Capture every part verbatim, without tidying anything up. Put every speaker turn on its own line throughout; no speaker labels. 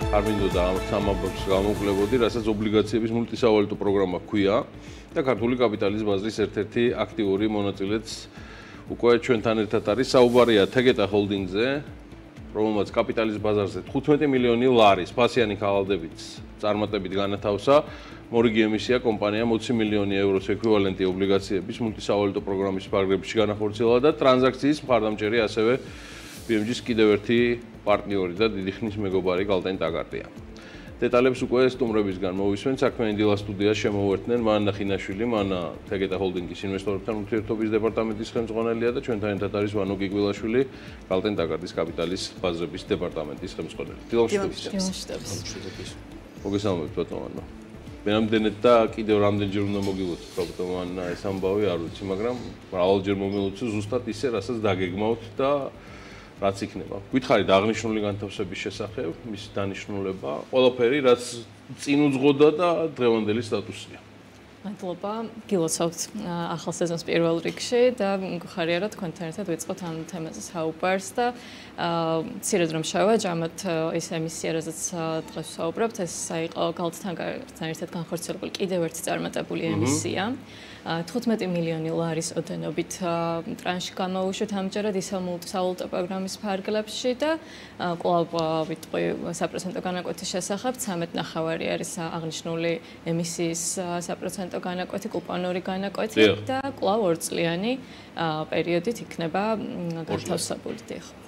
არ მინდოდა ამ სამაბებს გამოვკლებოდი, რასაც ობლიგაციების მულტისავალუტო პროგრამა ჰქვია და ქართული კაპიტალის ბაზრის ერთ-ერთი აქტიური მონაწილეც უკვე ჩვენთან ერთად არის. საუბარია თეგეტა ჰოლდინგზე, რომელმაც კაპიტალის ბაზარზე თხუთმეტი მილიონი ლარის ფასიანი ქაღალდებით წარმატებით განათავსა. მორიგი ემისია კომპანიამ ოცი მილიონი ევროს ექვივალენტი ობლიგაციების მულტისავალუტო პროგრამის ფარგლებში განახორციელა და ტრანზაქციის მხარდამჭერი ასევე ბი ემ ჯის კიდევ ერთი პარტნიორი და დიდი ხნის მეგობარი გალტენ ტაგარტია. დეტალებს უკვე სტუმრებისგან მოვისმენ. საქმიანი დილა სტუდიაში შემოვერთდნენ მანნა ხინაშვილი, მანნა თეგეტა ჰოლდინგის ინვესტორებთან ურთიერთობის დეპარტამენტის ხელმძღვანელია და ჩვენთან ერთად არის ვანო გიგვილაშვილი, გალტენ ტაგარტის კაპიტალის ბაზრების დეპარტამენტის ხელმძღვანელი. დილამშვიდობის. მოგესალმებით ბატონო. მე რამდენად და კიდევ რამდენჯერ უნდა მოგილოცოთ ბატონო მანნა ეს ამბავი არ ვიცი, მაგრამ მრავალჯერ მომილოცო ზუსტად ისე, რასაც დაგეგმავთ და რაც იქნება. გითხარით აღნიშნული განთავსების შესახებ, მის დანიშნულება, ყველაფერი რაც წინ უძღოდა და დღევანდელი სტატუსია.
მადლობა, გილოცავთ ახალ სეზონს პირველ რიგში და მიხარია რომ თქვენთან ერთად ვიწყოთ ამ თემაზე საუბარს და მცირედ რომ შევვა ჯამად ის ემისია, რაზეც დღეს ვსაუბრობთ, ეს იყო გალტთან ერთად განხორციელებული კიდევ ერთი წარმატებული ემისია. თხუთმეტი მილიონი ლარის ოდენობით ტრანში გამოუშვით ამჯერად ისევ მულტისავალუტო პროგრამის ფარგლებში და კვლავ ვიტყვი საპროცენტო განაკვეთის შესახებ. ცამეტ ნახევარი არის აღნიშნული ემისიის საპროცენტო განაკვეთი, კუპონური განაკვეთი და კვლავ ორწლიანი პერიოდით იქნება განთავსებული.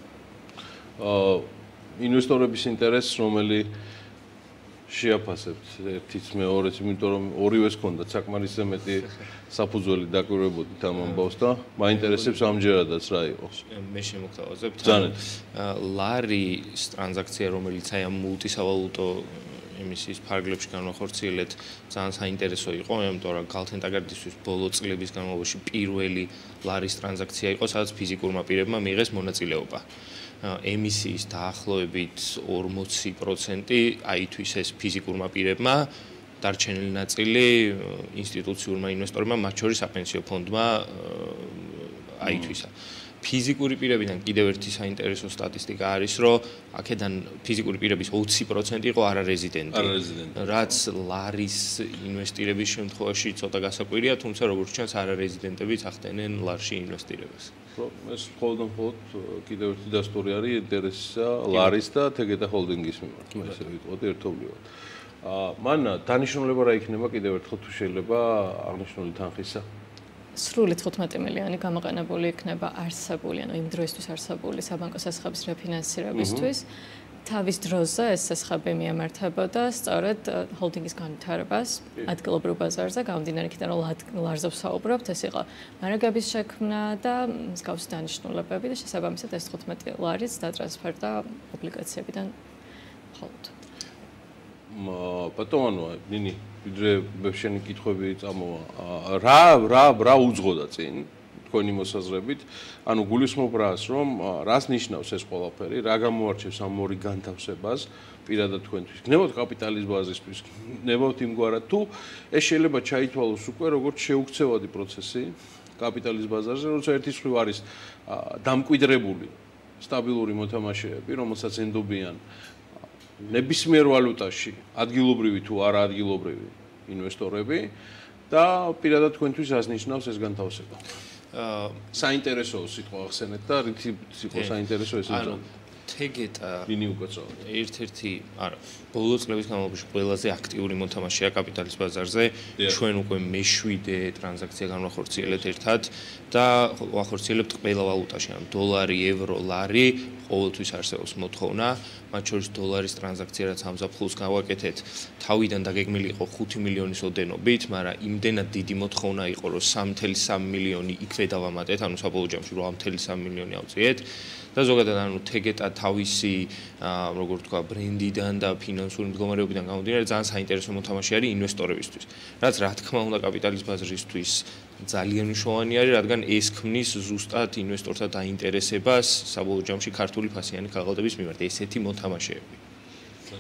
ინვესტორების ინტერესს რომელი შეაფასებთ ერთიც მეორეც, იმიტომ რომ ორივეს ჰქონდათ საკმარისზე მეტი საფუძველი დაკვირვებოდით ამ ამბავს და მაინტერესებს ამჯერადაც რა იყო.
მე შემოგთავაზებ ლარის ტრანზაქცია, რომელიც აი ამ მულტისავალუტო ემისიის ფარგლებში განახორციელეთ, ძალიან საინტერესო იყო, იმიტომ რომ გალტენ ტაგარტისთვის ბოლო წლების განმავლობაში პირველი ლარის ტრანზაქცია იყო, სადაც ფიზიკურმა პირებმა მიიღეს მონაწილეობა. ემისიის დაახლოებით ორმოცი პროცენტი აითვის ეს ფიზიკურმა პირებმა, დარჩენილი ნაწილი ინსტიტუციურმა ინვესტორებმა, მათ შორის საპენსიო ფონდმა აითვისა. ფიზიკური პირებიდან კიდევ ერთი საინტერესო სტატისტიკა არის, რომ აქედან ფიზიკური პირების ოცი პროცენტი იყო არარეზიდენტი, რაც ლარის ინვესტირების შემთხვევაში ცოტა გასაკვირია, თუმცა როგორც ჩანს არარეზიდენტებიც ახდენენ ლარში ინვესტირებას.
ეს მხოლოდ მხოლოდ კიდევ ერთი დასტური არის ინტერესისა ლარის და თეგეტა ჰოლდინგის მიმართ, ესე ვიტყოდი ერთობლივად. მანნა დანიშნულება რა იქნება კიდევ ერთხელ თუ შეიძლება აღნიშნული თანხისა?
სრული თხუთმეტი მილიონი გამოყენებული იქნება არსებული, ანუ იმ დროისთვის არსებული საბანკო სასხების რეფინანსირებისთვის. თავის დროზე ეს სასხები მიემართებოდა სწორედ ჰოლდინგის განვითარებას ადგილობრივ ბაზარზე, გამომდინარე იქიდან რომ ლარზე ვსაუბრობთ, ეს იყო მარაგების შექმნა და მსგავსი დანიშნულებები და შესაბამისად ეს თხუთმეტი ლარიც დატრანსფერდა ობლიგაციებიდან მხოლოდ.
ბატონო, ნინი, ვიდრე შენი კითხვები წამოვა. რა რა რა უძღოდა წინ თქვენი მოსაზრებით? ანუ გულისხმობ რას, რომ რას ნიშნავს ეს ყველაფერი, რა გამოარჩევს ამ ორი განთავსებას პირადად თქვენთვის? გნებავთ კაპიტალის ბაზისთვის, გნებავთ იმგვარად თუ ეს შეიძლება ჩაითვალოს უკვე როგორც შეუქცევადი პროცესი კაპიტალის ბაზარზე, როცა ერთის მხრივ არის დამკვიდრებული სტაბილური მოთამაშეები, რომელსაც ენდობიან ნებისმიერ ვალუტაში ადგილობრივი თუ არა ადგილობრივი ინვესტორები და პირადად თქვენთვის რას ნიშნავს ეს განთავსება? საინტერესო სიტყვა ახსენეთ და რითი იყო საინტერესო ეს იყო?
თეგეტა
ნინი უკაცრავად.
ერთ-ერთი, არა, ბოლო წლების განმავლობაში ყველაზე აქტიური მოთამაშეა კაპიტალის ბაზარზე. ჩვენ უკვე მეშვიდე ტრანზაქცია განვახორციელებთ ერთად და ვახორციელებთ ყველა ვალუტაში, ანუ დოლარი, ევრო, ლარი, ყოველთვის არსებობს მოთხოვნა. მათ შორის დოლარის ტრანზაქცია, რაც ამ ზაფხულს გავაკეთეთ, თავიდან დაგეგმილი იყო ხუთი მილიონის ოდენობით, მაგრამ იმდენად დიდი მოთხოვნა იყო, რომ სამი წუთი სამი მილიონი იქვე დავამატეთ, ანუ საბოლოო ჯამში რვა წუთი სამი მილიონი ავწიეთ. და ზოგადად ანუ თეგეტა თავისი როგორ თქვა ბრენდიდან და ფინანსური მდგომარეობიდან გამომდინარე ძალიან საინტერესო მოთამაშე არის ინვესტორებისთვის. რაც რა თქმა უნდა კაპიტალის ბაზრისთვის ძალიან მნიშვნელოვანი არის, რადგან ეს ქმნის ზუსტად ინვესტორთა დაინტერესებას საბოლოო ჯამში ქართული ფასიანი ქაღალდების მიმართ ესეთი მოთამაშეები.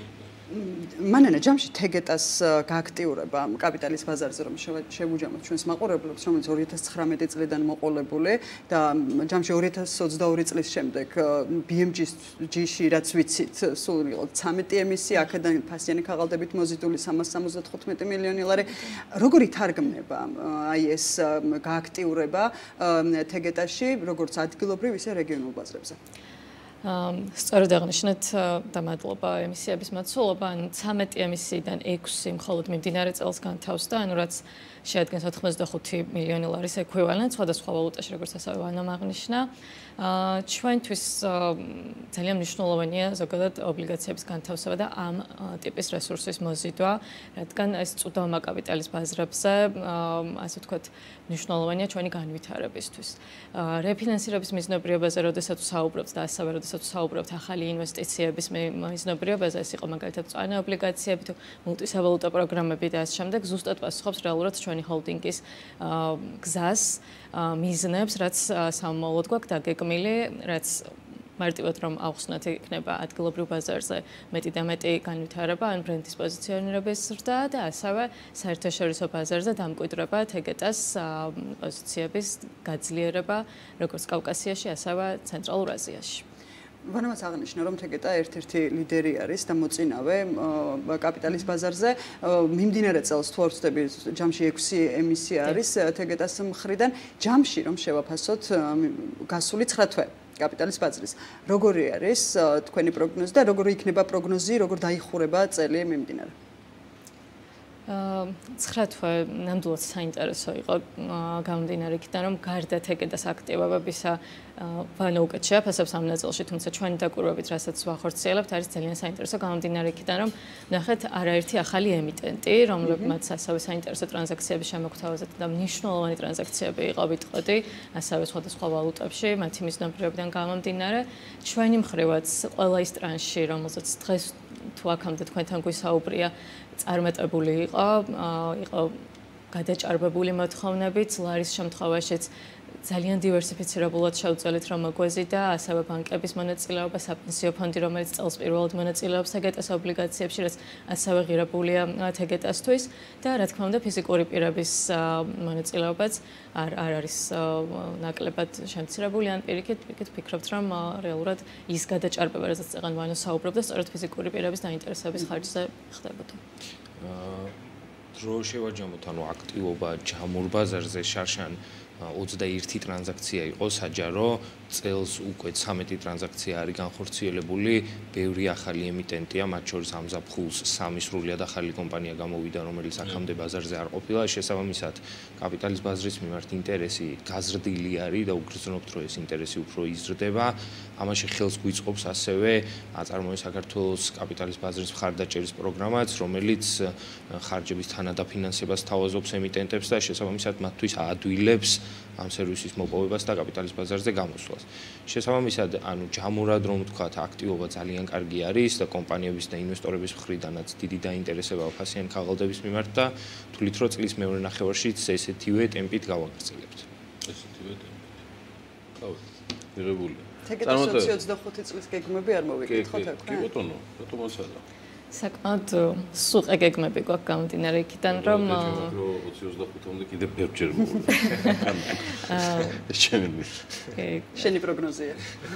მანანა ჯამში თეგეტას გააქტიურება კაპიტალის ბაზარზე რომ შევუჯამოთ ჩვენს მაყურებლებს, რომელიც ორი ათას ცხრამეტი წლიდან მოყოლებული და ჯამში ორი ათას ოცდაორი წლის შემდეგ ბი ემ ჯი-ში რაც ვიცით, სულ იყო ცამეტი ემისია, აქედან ფასიანი ქაღალდებით მოზიდული სამას სამოცდათხუთმეტი მილიონი ლარი. როგორ ითარგმნება აი ეს გააქტიურება თეგეტაში, როგორც ადგილობრივ, ისე რეგიონულ ბაზრებზე?
სწორედ აღნიშნეთ და მადლობა ემისიების მოცულობა, ანუ ცამეტი ემისიიდან ექვსი მხოლოდ მიმდინარე წელს განთავსდა, ანუ რაც შეადგენს ოთხმოცდახუთი მილიონი ლარის ექვივალენტს სხვადასხვა ვალუტაში, როგორც ასევე ვანამ აღნიშნა. ჩვენთვის ძალიან მნიშვნელოვანია ზოგადად ობლიგაციების განთავსება და ამ ტიპის რესურსის მოზიდვა, რადგან ეს წვდომა კაპიტალის ბაზრებზე, ასე ვთქვათ, მნიშვნელოვანია ჩვენი განვითარებისთვის. რეფინანსირების მიზნობრიობაზე, როდესაც ვსაუბრობთ და ასევე როდესაც ვსაუბრობთ ახალი ინვესტიციების მიზნობრიობაზე, ეს იყო მაგალითად მწვანე ობლიგაციები თუ მულტისავალუტა პროგრამები და ამ შემდეგ, ზუსტად პასუხობს რეალურად ჩვენი ჰოლდინგის გზას, მიზნებს, რაც სამომავლოდ გვაქვს დაგეგმილი, რაც მარტივად რომ ავხსნათ, იქნება ადგილობრივ ბაზარზე მეტი და მეტი განვითარება, ან ბრენდის პოზიციონირების ზრდა და ასევე საერთაშორისო ბაზარზე დამკვიდრება თეგეტას პოზიციების გაძლიერება, როგორც კავკასიაში, ასევე ცენტრალურ აზიაში.
ვანამაც აღნიშნა, რომ თეგეტა ერთ-ერთი ლიდერი არის და მოწინავე კაპიტალის ბაზარზე. მიმდინარე წელს თუ არ ვცდები, ჯამში ექვსი ემისია არის თეგეტას მხრიდან. ჯამში რომ შევაფასოთ გასული ცხრა თვე კაპიტალის ბაზრის. როგორი არის თქვენი პროგნოზი და როგორი იქნება პროგნოზი, როგორ დაიხურება წელი მიმდინარე?
ცხრა თვე ნამდვილად საინტერესო იყო გამომდინარე იქიდან, რომ გარდა თეგეტას აქტივობებისა ვანო უკეთ შეაფასებს ამ ნაწილში, თუმცა ჩვენი დაკვირვებით, რასაც ვახორციელებთ, არის ძალიან საინტერესო გამომდინარე იქიდან, რომ ნახეთ არაერთი ახალი ემიტენტი, რომლებმაც ასევე საინტერესო ტრანზაქციების შემოგვთავაზეთ და მნიშვნელოვანი ტრანზაქციები იყო ვიტყოდი, ასევე სხვადასხვა ვალუტებში, მათი მიზნობრიობიდან გამომდინარე. ჩვენი მხრივაც ყველა ის ტრანში, რომელზეც დღეს თუ აქამდე თქვენთან გვისაუბრია, წარმატებული იყო, იყო გადაჭარბებული მოთხოვნებით, ლარის შემთხვევაშიც ძალიან დივერსიფიცირებულად შევწელით რომ მოგვეზიდა, ასევე ბანკების მონაწილეობა, საპენსიო ფონდი, რომელიც წელს პირველად მონაწილეობს თეგეტას ობლიგაციებში, რაც ასევე ღირებულია თეგეტასთვის და რა თქმა უნდა ფიზიკური პირების მონაწილეობაც არ არ არის ნაკლებად შემცირებული, ან პირიქით, პირიქით ვფიქრობთ, რომ რეალურად ის გადაჭარბება, რასაც წეგან ვანო საუბრობდა, სწორედ ფიზიკური პირების დაინტერესების ხარჯზე ხდებოდა.
დრო შევაჯამოთ, ანუ აქტივობა ჯამურ ბაზარზე შარშან ოცდაერთი ტრანზაქცია იყო საჯარო, წელს უკვე ცამეტი ტრანზაქცია არის განხორციელებული, ბევრი ახალი ემიტენტია, მათ შორის ამზაფხულს სამი სრულიად ახალი კომპანია გამოვიდა, რომელიც აქამდე ბაზარზე არ ყოფილა, შესაბამისად კაპიტალის ბაზრის მიმართ ინტერესი გაზრდილი არის და უგრძნობთ, რომ ეს ინტერესი უფრო იზრდება. ამაში ხელს გვიწყობს ასევე აწარმოებს საქართველოს კაპიტალის ბაზრის მხარდაჭერის პროგრამაც, რომელიც ხარჯების თანადაფინანსებას თავაზობს ემიტენტებს და შესაბამისად მათთვის აადვილებს ამ სერვისის მოპოვებას და კაპიტალის ბაზარზე გამოსვლას. შესაბამისად, ანუ ჯამურად რომ ვთქვათ, აქტივობა ძალიან კარგი არის და კომპანიების და ინვესტორების მხრიდანაც დიდი დაინტერესება ფასიანი ქაღალდების მიმართ და თვლით, რომ წლის მეორე ნახევარშიც ესეთივე ტემპით გავაგრძელებთ.
ესეთივე ტემპით. ყავ, მიღებულია.
თეგეტას ოცდახუთი წლის გეგმები არ მოვიკითხოთ აქ.
კი ბატონო, რატომ ასადა?
საკმაოდ სუყე გეგმები გვაქვს გამომდინარე იქიდან, რომ
ოცი ოცდახუთამდე კიდე ბევრჯერ მოვა.
შენი პროგნოზია.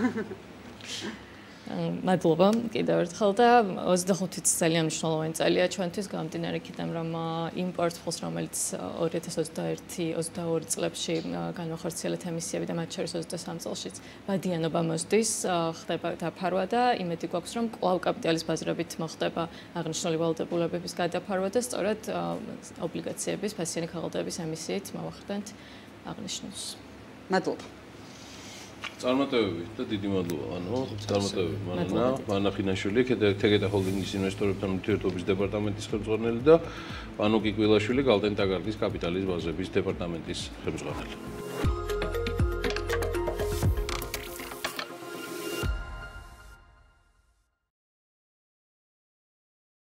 მადლობა კიდევ ერთხელ და ოცდახუთიც ძალიან მნიშვნელოვანი წელია ჩვენთვის გამომდინარე იქიდან, რომ იმპორტ ფულს, რომელიც ორი ათას ოცდაერთი ოცდაორი წლებში განახორციელეთ ემისიები და მათ შორის ოცდასამ წელშიც ბადიანობა მოსდის, ხდება დაფარვა და იმედი გვაქვს, რომ კვლავ კაპიტალის ბაზრებით მოხდება აღნიშნული ვალუტებულების გადაფარვა და სწორედ ობლიგაციების, ფასიანი ქაღალდების ემისიით მოვახდენთ აღნიშნულს.
მადლობა.
წარმატებები და დიდი მადლობა, ანუ წარმატებები მანანა, ვანა ხინაშვილი, თეგეტა ჰოლდინგის ინვესტორებთან ურთიერთობის დეპარტამენტის ხელმძღვანელი და ვანო კიკვილაშვილი, გალტენ ტაგარდის კაპიტალის ბაზრების დეპარტამენტის ხელმძღვანელი.